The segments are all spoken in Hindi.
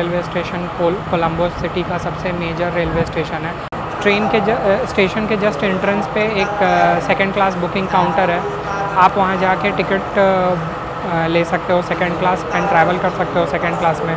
रेलवे स्टेशन कोलंबो सिटी का सबसे मेजर रेलवे स्टेशन है। ट्रेन के स्टेशन के जस्ट एंट्रेंस पे एक सेकंड क्लास बुकिंग काउंटर है। आप वहाँ जाके टिकट ले सकते हो सेकंड क्लास एंड ट्रैवल कर सकते हो सेकंड क्लास में।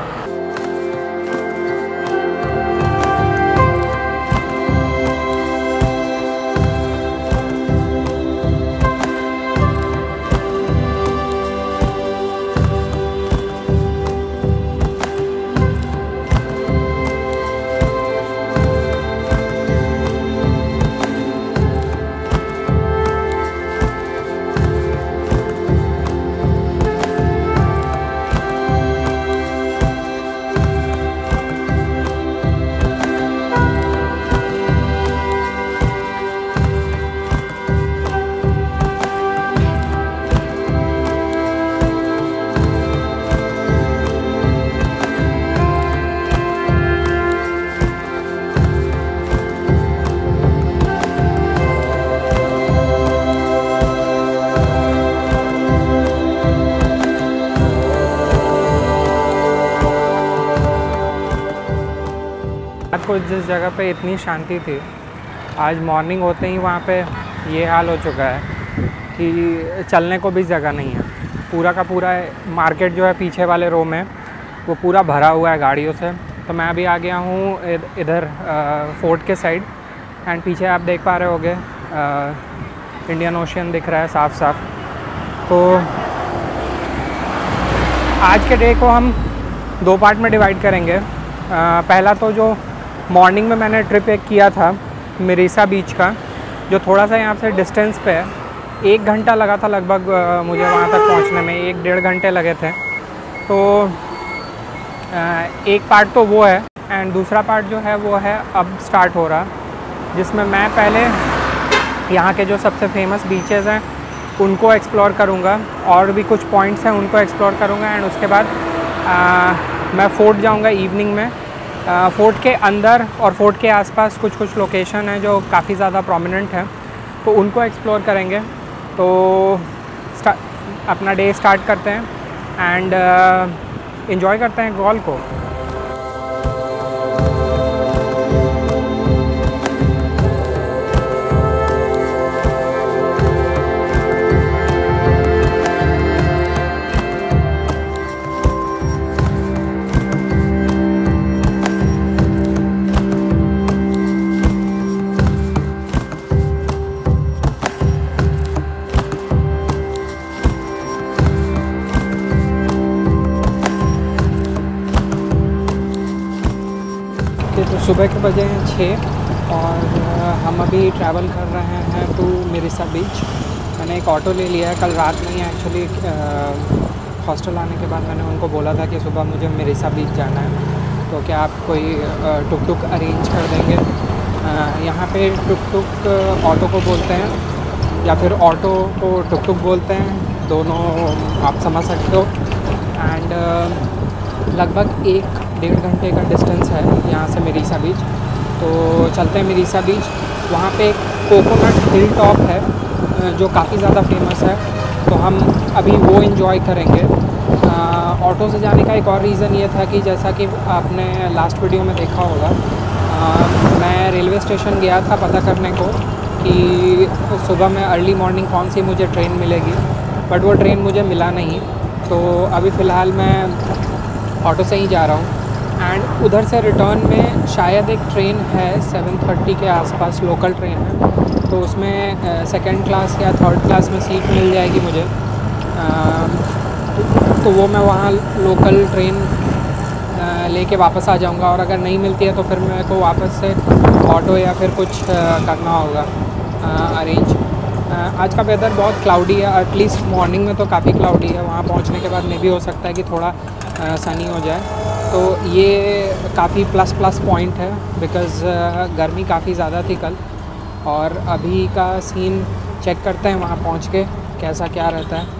आपको जिस जगह पे इतनी शांति थी, आज मॉर्निंग होते ही वहाँ पे ये हाल हो चुका है कि चलने को भी जगह नहीं है। पूरा का पूरा मार्केट जो है पीछे वाले रो में वो पूरा भरा हुआ है गाड़ियों से। तो मैं अभी आ गया हूँ इधर फोर्ट के साइड एंड पीछे आप देख पा रहे होगे इंडियन ओशियन दिख रहा है साफ साफ। तो आज के डे को हम दो पार्ट में डिवाइड करेंगे। पहला तो जो मॉर्निंग में मैंने ट्रिप एक किया था मिरीसा बीच का, जो थोड़ा सा यहाँ से डिस्टेंस पे है, 1 घंटा लगा था लगभग मुझे वहाँ तक पहुँचने में, 1-1.5 घंटे लगे थे। तो एक पार्ट तो वो है एंड दूसरा पार्ट जो है वो है अब स्टार्ट हो रहा, जिसमें मैं पहले यहाँ के जो सबसे फेमस बीचेज़ हैं उनको एक्सप्लोर करूँगा और भी कुछ पॉइंट्स हैं उनको एक्सप्लोर करूँगा एंड उसके बाद मैं फोर्ट जाऊँगा इवनिंग में। फोर्ट के अंदर और फोर्ट के आसपास कुछ लोकेशन है जो काफ़ी ज़्यादा प्रोमिनेंट है, तो उनको एक्सप्लोर करेंगे। तो अपना डे स्टार्ट करते हैं एंड एंजॉय करते हैं गॉल को। तो सुबह के बजे हैं 6 और हम अभी ट्रैवल कर रहे हैं टू मिरीसा बीच। मैंने एक ऑटो ले लिया है, कल रात में ही एक्चुअली हॉस्टल आने के बाद मैंने उनको बोला था कि सुबह मुझे मिरीसा बीच जाना है, तो क्या आप कोई टुक अरेंज कर देंगे। यहाँ पे टुक ऑटो को बोलते हैं या फिर ऑटो को टुक बोलते हैं, दोनों आप समझ सकते हो। एंड लगभग 1-1.5 घंटे का डिस्टेंस है यहाँ से मिरीसा बीच। तो चलते हैं मिरीसा बीच। वहाँ पे एक कोकोनट हिल टॉप है जो काफ़ी ज़्यादा फेमस है, तो हम अभी वो एंजॉय करेंगे। ऑटो से जाने का एक और रीज़न ये था कि जैसा कि आपने लास्ट वीडियो में देखा होगा, मैं रेलवे स्टेशन गया था पता करने को कि सुबह में अर्ली मॉर्निंग कौन सी मुझे ट्रेन मिलेगी, बट वो ट्रेन मुझे मिला नहीं। तो अभी फ़िलहाल मैं ऑटो से ही जा रहा हूँ एंड उधर से रिटर्न में शायद एक ट्रेन है 7:30 के आसपास, लोकल ट्रेन है, तो उसमें सेकंड क्लास या थर्ड क्लास में सीट मिल जाएगी मुझे। तो वो मैं वहाँ लोकल ट्रेन लेके वापस आ जाऊँगा, और अगर नहीं मिलती है तो फिर मेरे को वापस से ऑटो या फिर कुछ करना होगा अरेंज। आज का वेदर बहुत क्लाउडी है, एटलीस्ट मॉर्निंग में तो काफ़ी क्लाउडी है। वहाँ पहुँचने के बाद में भी हो सकता है कि थोड़ा सनी हो जाए, तो ये काफ़ी प्लस पॉइंट है बिकॉज़ गर्मी काफ़ी ज़्यादा थी कल। और अभी का सीन चेक करते हैं वहाँ पहुँच के कैसा क्या रहता है।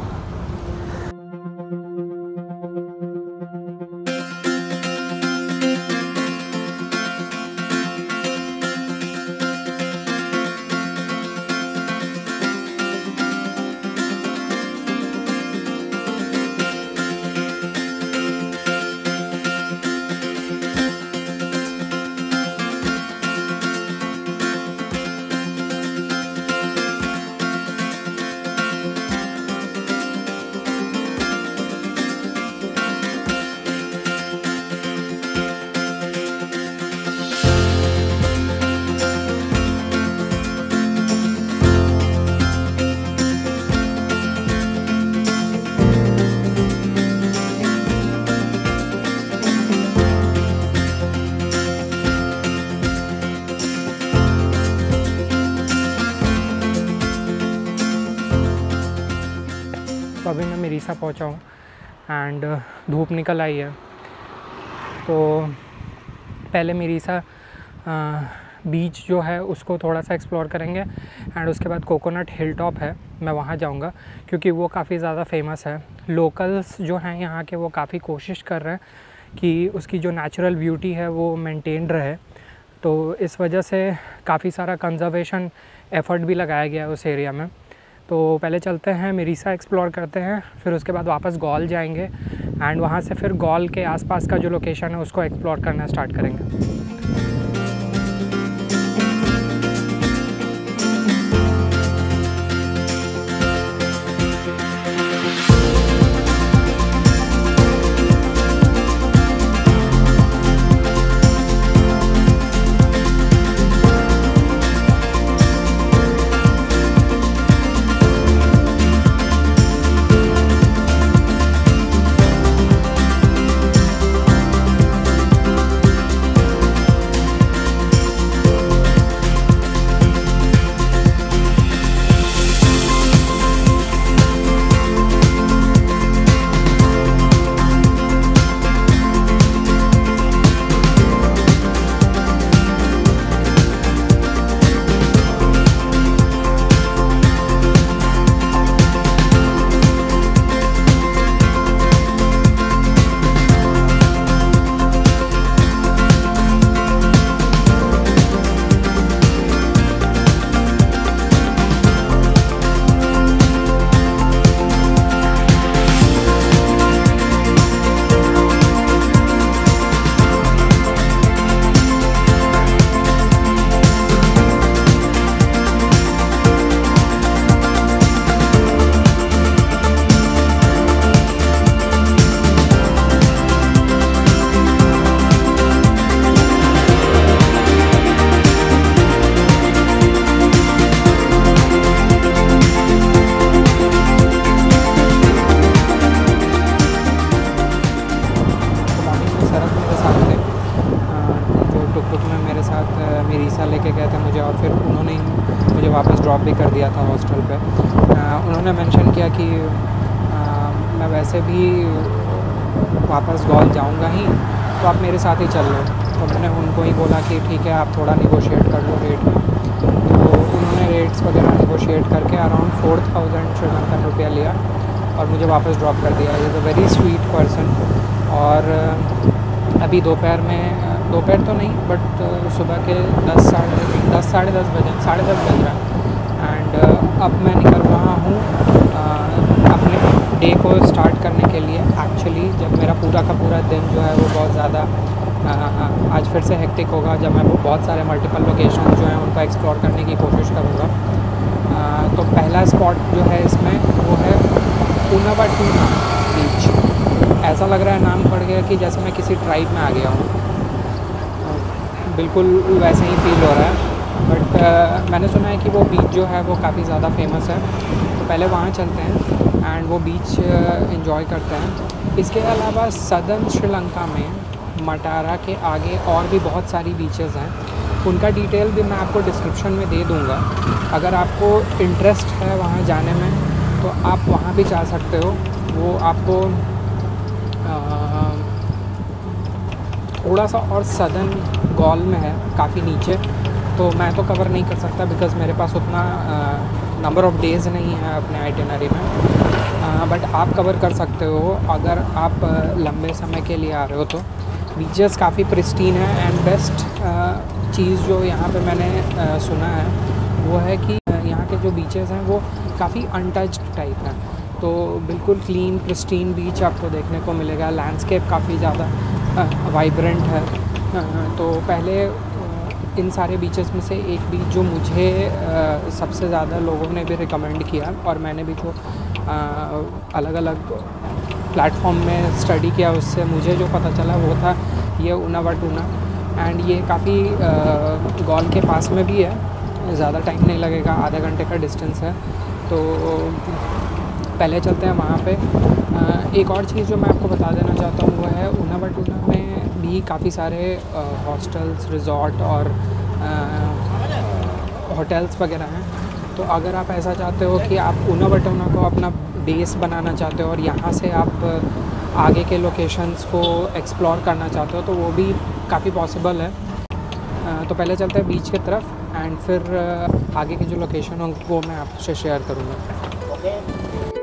तो अभी मैं मिरीसा पहुंचा हूँ एंड धूप निकल आई है। तो पहले मिरीसा बीच जो है उसको थोड़ा सा एक्सप्लोर करेंगे एंड उसके बाद कोकोनट हिल टॉप है, मैं वहाँ जाऊँगा क्योंकि वो काफ़ी ज़्यादा फेमस है। लोकल्स जो हैं यहाँ के वो काफ़ी कोशिश कर रहे हैं कि उसकी जो नेचुरल ब्यूटी है वो मेंटेन रहे, तो इस वजह से काफ़ी सारा कंजर्वेशन एफर्ट भी लगाया गया है उस एरिया में। तो पहले चलते हैं मिरीसा एक्सप्लोर करते हैं, फिर उसके बाद वापस गॉल जाएंगे एंड वहाँ से फिर गॉल के आसपास का जो लोकेशन है उसको एक्सप्लोर करना स्टार्ट करेंगे। मिरीसा लेके गए थे मुझे और फिर उन्होंने मुझे वापस ड्रॉप भी कर दिया था हॉस्टल पे। उन्होंने मेंशन किया कि मैं वैसे भी वापस गॉल जाऊंगा ही, तो आप मेरे साथ ही चल लो। तो मैंने उनको ही बोला कि ठीक है आप थोड़ा निगोशिएट कर लो रेट में। तो उन्होंने रेट्स वगैरह निगोशिएट करके अराउंड 4000 श्रीलंकन रुपया लिया और मुझे वापस ड्रॉप कर दिया। Is a very sweet person. और अभी दोपहर तो नहीं बट सुबह के 10 साढ़े 10 बजे 10:30 बज रहा है एंड अब मैं निकल रहा हूँ अपने डे को स्टार्ट करने के लिए। एक्चुअली जब मेरा पूरा का पूरा दिन जो है वो बहुत ज़्यादा आज फिर से हेक्टिक होगा, जब मैं वो बहुत सारे मल्टीपल लोकेशन जो हैं उनको एक्सप्लोर करने की कोशिश करूँगा। तो पहला स्पॉट जो है इसमें वो है उनावाटूना बीच। ऐसा लग रहा है नाम पड़ गया कि जैसे मैं किसी ट्राइब में आ गया हूँ, बिल्कुल वैसे ही फील हो रहा है। बट मैंने सुना है कि वो बीच जो है वो काफ़ी ज़्यादा फेमस है, तो पहले वहाँ चलते हैं एंड वो बीच एंजॉय करते हैं। इसके अलावा सदर्न श्रीलंका में मटारा के आगे और भी बहुत सारी बीचेस हैं, उनका डिटेल भी मैं आपको डिस्क्रिप्शन में दे दूँगा। अगर आपको इंटरेस्ट है वहाँ जाने में तो आप वहाँ भी जा सकते हो। वो आपको थोड़ा सा और सदर्न गॉल में है, काफ़ी नीचे, तो मैं तो कवर नहीं कर सकता बिकॉज़ मेरे पास उतना नंबर ऑफ़ डेज़ नहीं है अपने आइटिनरी में। बट आप कवर कर सकते हो अगर आप लंबे समय के लिए आ रहे हो तो। बीचेस काफ़ी प्रिस्टीन है एंड बेस्ट चीज़ जो यहाँ पे मैंने सुना है वो है कि यहाँ के जो बीचेस हैं वो काफ़ी अनटच्ड टाइप हैं, तो बिल्कुल क्लीन प्रिस्टीन बीच आपको देखने को मिलेगा। लैंडस्केप काफ़ी ज़्यादा वाइब्रेंट है। तो पहले इन सारे बीचेस में से एक बीच जो मुझे सबसे ज़्यादा लोगों ने भी रिकमेंड किया और मैंने भी जो अलग अलग प्लेटफॉर्म में स्टडी किया उससे मुझे जो पता चला वो था ये उनावाटूना। एंड ये काफ़ी गॉल के पास में भी है, ज़्यादा टाइम नहीं लगेगा, आधे घंटे का डिस्टेंस है। तो पहले चलते हैं वहाँ पे। एक और चीज़ जो मैं आपको बता देना चाहता हूँ वो है उनावाटूना में भी काफ़ी सारे हॉस्टल्स, रिज़ॉर्ट और होटल्स वगैरह हैं। तो अगर आप ऐसा चाहते हो कि आप उनावाटूना को अपना बेस बनाना चाहते हो और यहाँ से आप आगे के लोकेशंस को एक्सप्लोर करना चाहते हो तो वो भी काफ़ी पॉसिबल है। तो पहले चलते हैं बीच की तरफ एंड फिर आगे की जो लोकेशन हो वो मैं आपसे शेयर करूँगा।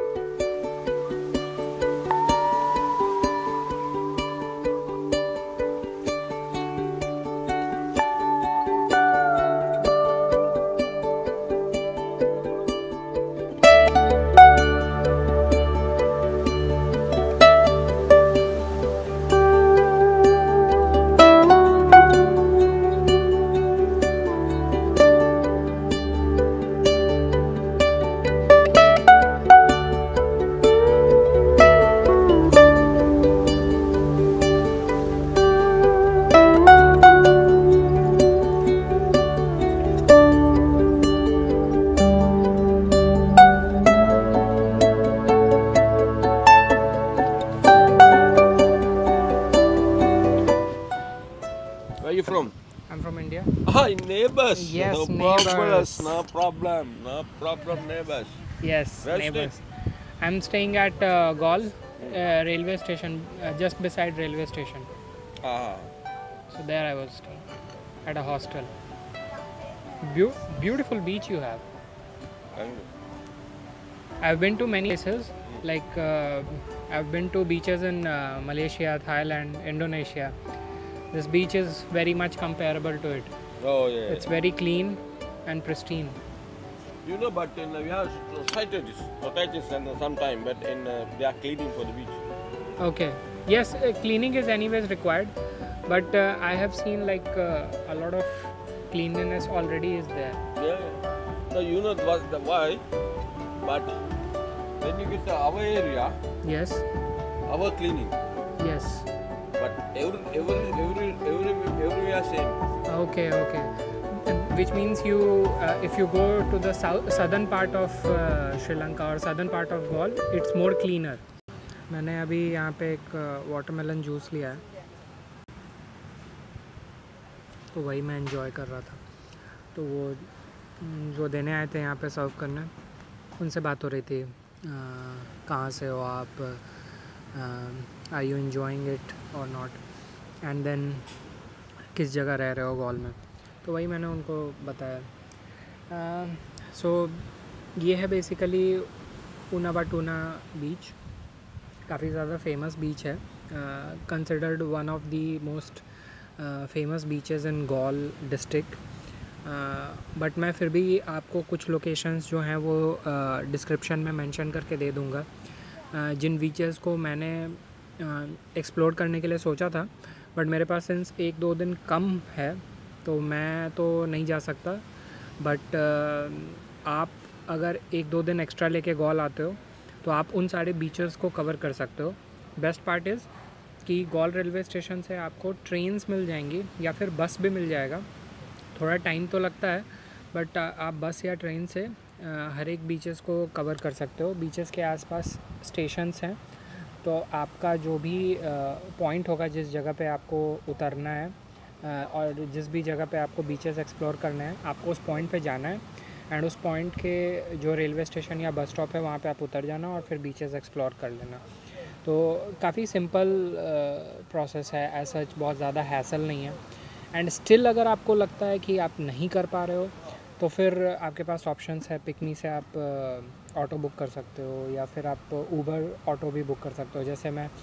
Where are you from? I'm from India. Ah, neighbors. Yes, no neighbors. No problem, neighbors. Yes, Where neighbors. I'm staying at Gaul railway station, just beside railway station. Ah, So there I was staying at a hostel. Beautiful beach you have. thank you. I've been to many places, like I've been to beaches in Malaysia, Thailand, Indonesia. This beach is very much comparable to it. Oh yeah. It's very clean and pristine. You know, but in we have societies and sometime, but in they are cleaning for the beach. Okay. Yes, cleaning is anyways required, but I have seen like a lot of cleanliness already is there. Yeah. No, you know why? But when you get to our area, Yes. our cleaning, Yes. but everywhere same. Okay. Okay. Which means you, if you go to the southern part of Sri Lanka or southern part of Gaul, it's more cleaner. मैंने अभी यहाँ पे एक वाटरमेलन जूस लिया है, तो वही मैं एंजॉय कर रहा था। तो वो जो देने आए थे यहाँ पे सर्व करने, उनसे बात हो रही थी, कहाँ से हो आप, आर यू एंजॉइंग इट और नॉट, एंड देन किस जगह रह रहे हो गॉल में। तो वही मैंने उनको बताया। सो ये है बेसिकली ऊनावाटूना बीच, काफ़ी ज़्यादा फेमस बीच है, considered one of the most famous beaches in Galle district. But मैं फिर भी आपको कुछ लोकेशंस जो हैं वो डिस्क्रिप्शन में मेंशन करके दे दूँगा, जिन बीचेस को मैंने एक्सप्लोर करने के लिए सोचा था, बट मेरे पास सिंस 1-2 दिन कम है तो मैं तो नहीं जा सकता। बट आप अगर 1-2 दिन एक्स्ट्रा लेके गॉल आते हो तो आप उन सारे बीचेस को कवर कर सकते हो। बेस्ट पार्ट इज़ कि गॉल रेलवे स्टेशन से आपको ट्रेन्स मिल जाएंगी या फिर बस भी मिल जाएगा। थोड़ा टाइम तो लगता है, बट आप बस या ट्रेन से हर एक बीचेस को कवर कर सकते हो। बीचेस के आसपास स्टेशंस हैं, तो आपका जो भी पॉइंट होगा, जिस जगह पे आपको उतरना है और जिस भी जगह पे आपको बीचेस एक्सप्लोर करना है, आपको उस पॉइंट पे जाना है एंड उस पॉइंट के जो रेलवे स्टेशन या बस स्टॉप है वहाँ पे आप उतर जाना और फिर बीचेस एक्सप्लोर कर लेना। तो काफ़ी सिंपल प्रोसेस है, ऐसा बहुत ज़्यादा हैसल नहीं है। एंड स्टिल अगर आपको लगता है कि आप नहीं कर पा रहे हो तो फिर आपके पास ऑप्शंस है। पिकनी से आप ऑटो बुक कर सकते हो या फिर आप ऊबर ऑटो भी बुक कर सकते हो। जैसे मैं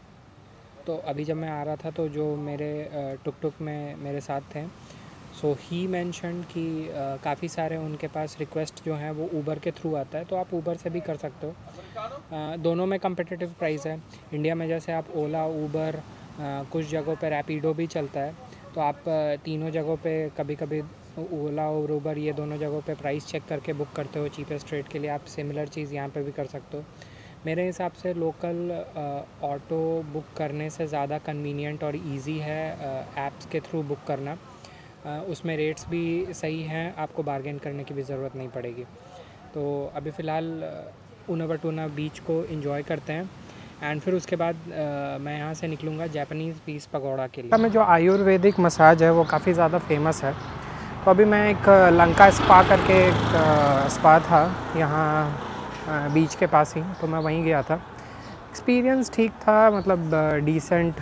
तो अभी जब मैं आ रहा था तो जो मेरे टुक में मेरे साथ थे, सो ही मेंशन कि काफ़ी सारे उनके पास रिक्वेस्ट जो हैं वो ऊबर के थ्रू आता है, तो आप ऊबर से भी कर सकते हो। दोनों में कम्पिटिटिव प्राइस है। इंडिया में जैसे आप ओला, ऊबर, कुछ जगहों पे रैपिडो भी चलता है, तो आप तीनों जगहों पे कभी कभी ओला और ऊबर ये दोनों जगहों पे प्राइस चेक करके बुक करते हो चीपेस्ट रेट के लिए। आप सिमिलर चीज़ यहाँ पे भी कर सकते हो। मेरे हिसाब से लोकल ऑटो बुक करने से ज़्यादा कन्वीनियंट और इजी है ऐप्स के थ्रू बुक करना। उसमें रेट्स भी सही हैं, आपको बार्गेन करने की भी ज़रूरत नहीं पड़ेगी। तो अभी फ़िलहाल ऊनावाटूना बीच को एंजॉय करते हैं एंड फिर उसके बाद मैं यहाँ से निकलूँगा जापानीज़ पीस पकौड़ा के लिए। में जो आयुर्वेदिक मसाज है वो काफ़ी ज़्यादा फेमस है। तो अभी मैं एक लंका स्पा करके एक स्पा था, यहाँ बीच के पास ही, तो मैं वहीं गया था। एक्सपीरियंस ठीक था, मतलब डिसेंट।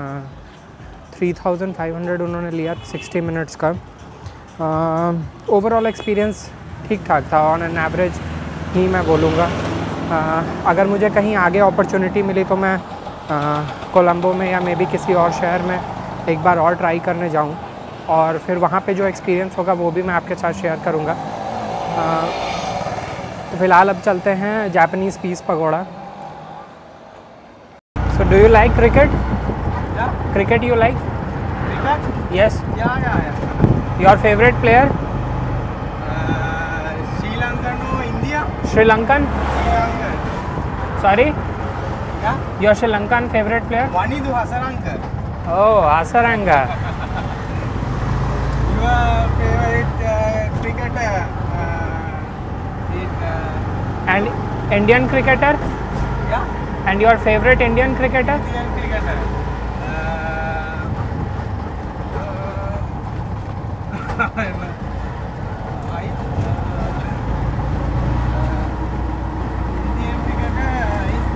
3500 उन्होंने लिया 60 मिनट्स का। ओवरऑल एक्सपीरियंस ठीक ठाक था, ऑन एन एवरेज ही मैं बोलूँगा। अगर मुझे कहीं आगे अपॉर्चुनिटी मिली तो मैं कोलंबो में या मे बी किसी और शहर में एक बार और ट्राई करने जाऊँ, और फिर वहाँ पे जो एक्सपीरियंस होगा वो भी मैं आपके साथ शेयर करूँगा। तो फ़िलहाल अब चलते हैं Japanese peace pagoda. So do you like cricket? Cricket you like? Cricket? Yes. Yeah. Your favourite player? Sri Lanka no India? Sri Lankan? Sri Lanka. Sorry, Yeah. Your Sri Lankan favourite player? Wanidu Hasaranka. Oh, Hasaranga. Your favorite cricketer? And Indian cricketer? Yeah. And your favourite Indian cricketer? Indian cricketer. Indian cricketer is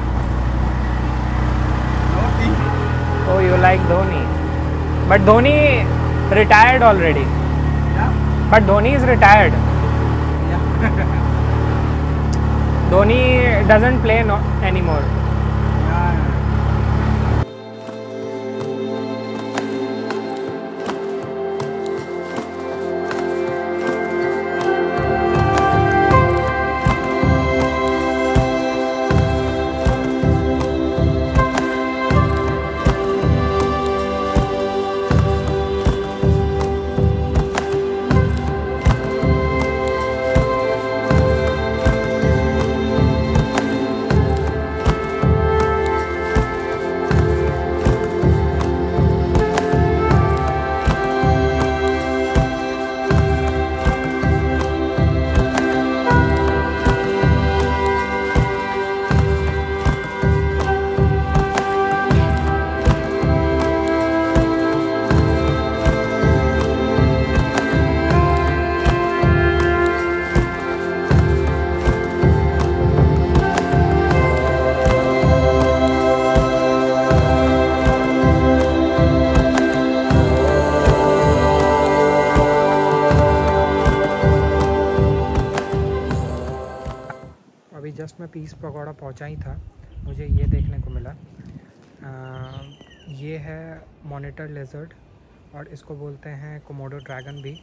Dhoni. Oh, you like Dhoni. But Dhoni retired already. Yeah. But Dhoni is retired. Yeah. Dhoni doesn't play anymore. Yeah. अभी जस्ट मैं पीस पकौड़ा पहुंचा ही था, मुझे ये देखने को मिला। ये है मॉनिटर लेजर्ड, और इसको बोलते हैं कोमोडो ड्रैगन भी।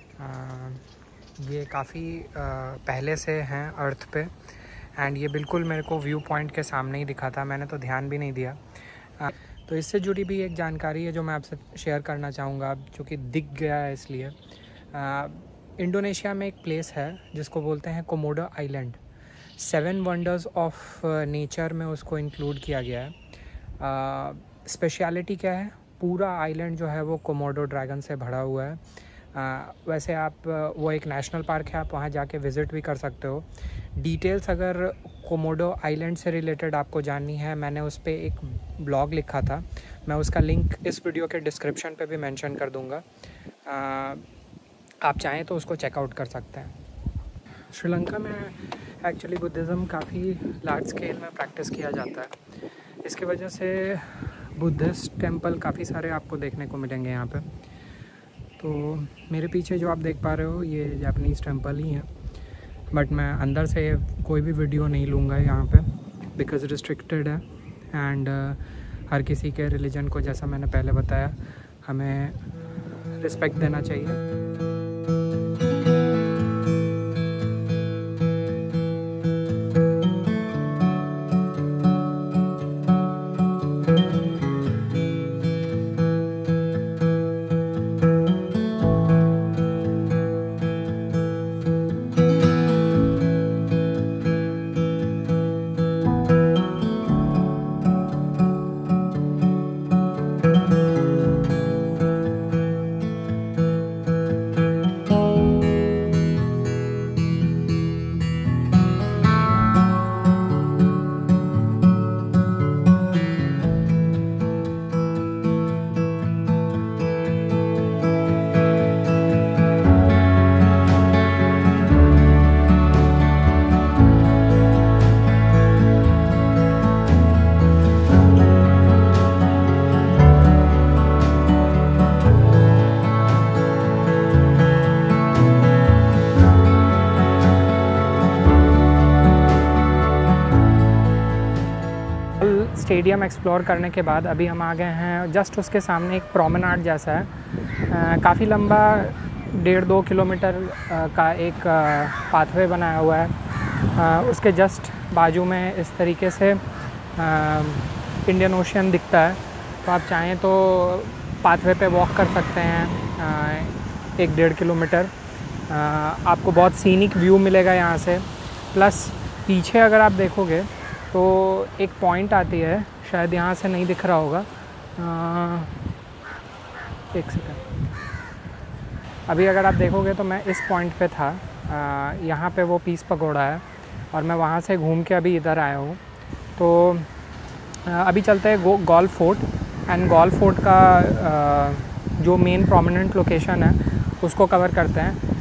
ये काफ़ी पहले से हैं अर्थ पे, एंड ये बिल्कुल मेरे को व्यू पॉइंट के सामने ही दिखा था, मैंने तो ध्यान भी नहीं दिया। तो इससे जुड़ी भी एक जानकारी है जो मैं आपसे शेयर करना चाहूँगा, जो कि दिख गया है इसलिए। इंडोनेशिया में एक प्लेस है जिसको बोलते हैं Komodo island. 7 wonders of nature में उसको इंक्लूड किया गया है। स्पेशलिटी क्या है, पूरा आइलैंड जो है वो कोमोडो ड्रैगन से भरा हुआ है। वैसे आप वो एक नेशनल पार्क है, आप वहाँ जाके विज़िट भी कर सकते हो। डिटेल्स अगर कोमोडो आइलैंड से रिलेटेड आपको जाननी है, मैंने उस पर एक ब्लॉग लिखा था, मैं उसका लिंक इस वीडियो के डिस्क्रिप्शन पे भी मेंशन कर दूँगा। आप चाहें तो उसको चेकआउट कर सकते हैं। श्रीलंका में एक्चुअली बुद्धिज़्म काफ़ी लार्ज स्केल में प्रैक्टिस किया जाता है, इसकी वजह से बुद्धिस्ट टेंपल काफ़ी सारे आपको देखने को मिलेंगे यहाँ पे। तो मेरे पीछे जो आप देख पा रहे हो ये जापानीज़ टेंपल ही है, बट मैं अंदर से कोई भी वीडियो नहीं लूँगा यहाँ पे, बिकॉज़ रिस्ट्रिक्टेड है। एंड हर किसी के रिलीजन को, जैसा मैंने पहले बताया, हमें रिस्पेक्ट देना चाहिए। स्टेडियम एक्सप्लोर करने के बाद अभी हम आ गए हैं जस्ट उसके सामने एक प्रोमेनाड जैसा है, काफ़ी लंबा 1.5-2 किलोमीटर का एक पाथवे बनाया हुआ है। उसके जस्ट बाजू में इस तरीके से इंडियन ओशियन दिखता है, तो आप चाहें तो पाथवे पे वॉक कर सकते हैं 1-1.5 किलोमीटर। आपको बहुत सीनिक व्यू मिलेगा यहाँ से। प्लस पीछे अगर आप देखोगे तो एक पॉइंट आती है, शायद यहाँ से नहीं दिख रहा होगा, एक सेकंड। अभी अगर आप देखोगे तो मैं इस पॉइंट पे था, यहाँ पे वो पीस पगोड़ा है और मैं वहाँ से घूम के अभी इधर आया हूँ। तो अभी चलते हैं Galle fort. And Galle fort का जो मेन प्रोमिनेंट लोकेशन है उसको कवर करते हैं।